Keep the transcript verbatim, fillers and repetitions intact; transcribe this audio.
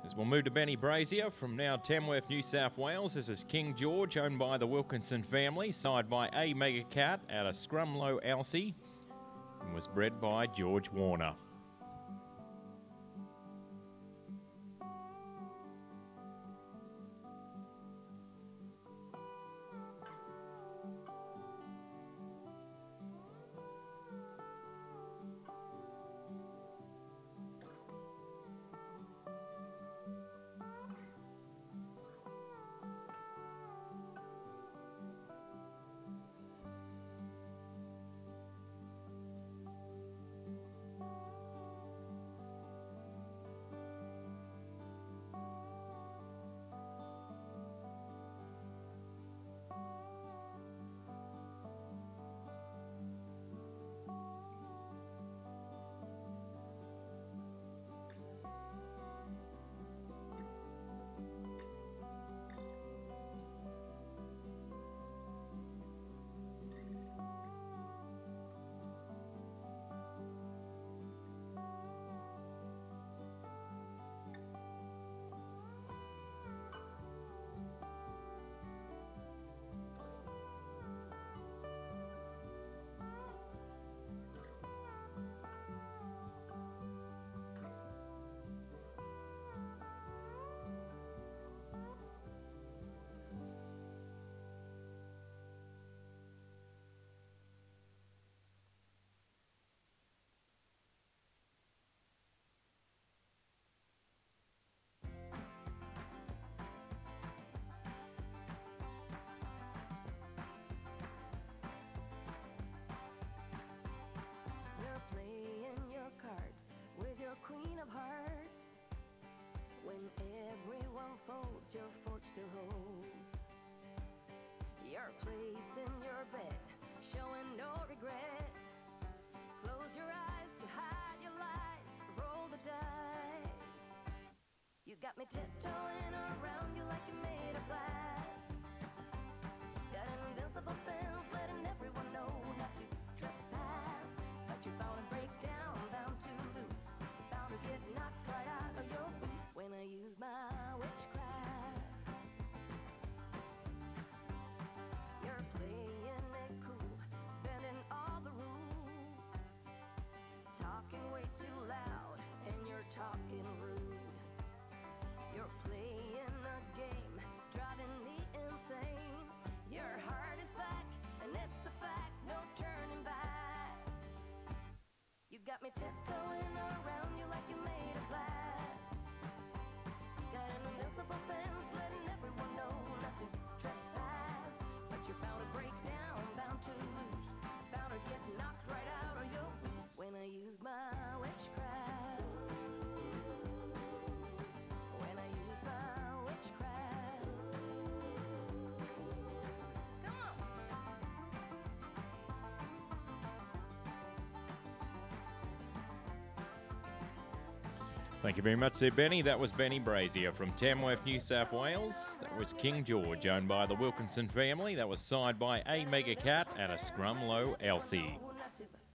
As we'll move to Benny Brazier from now Tamworth, New South Wales. This is King George, owned by the Wilkinson family, side by A Mega Cat out of Scrumlow, Alsea, and was bred by George Warner. Queen of hearts, when everyone folds, your fork still holds your place in your bed, showing no regret. Close your eyes to hide your lies, roll the dice. You got me tiptoeing around you like you're made of glass. Got an invincible fence, letting everyone know not to trespass. But you're bound to break down, bound to lose, get knocked right out of your boots when I use my witchcraft. You're playing it cool, bending all the rules, talking way too loud, and you're talking rude. You're playing a game, driving me insane. Your heart is back, and it's a fact, no turning back. You got me tiptoeing around you like you're made of glass. Got an invincible fence, letting everyone know not to trespass. But you're bound to break down, bound to lose, bound to get knocked right out of your boots when I use my witchcraft. When I use my witchcraft. Come on. Thank you very much there, Benny. That was Benny Brazier from Tamworth, New South Wales. That was King George, owned by the Wilkinson family. That was side by A Mega Cat out of Scrumlow, Alsea.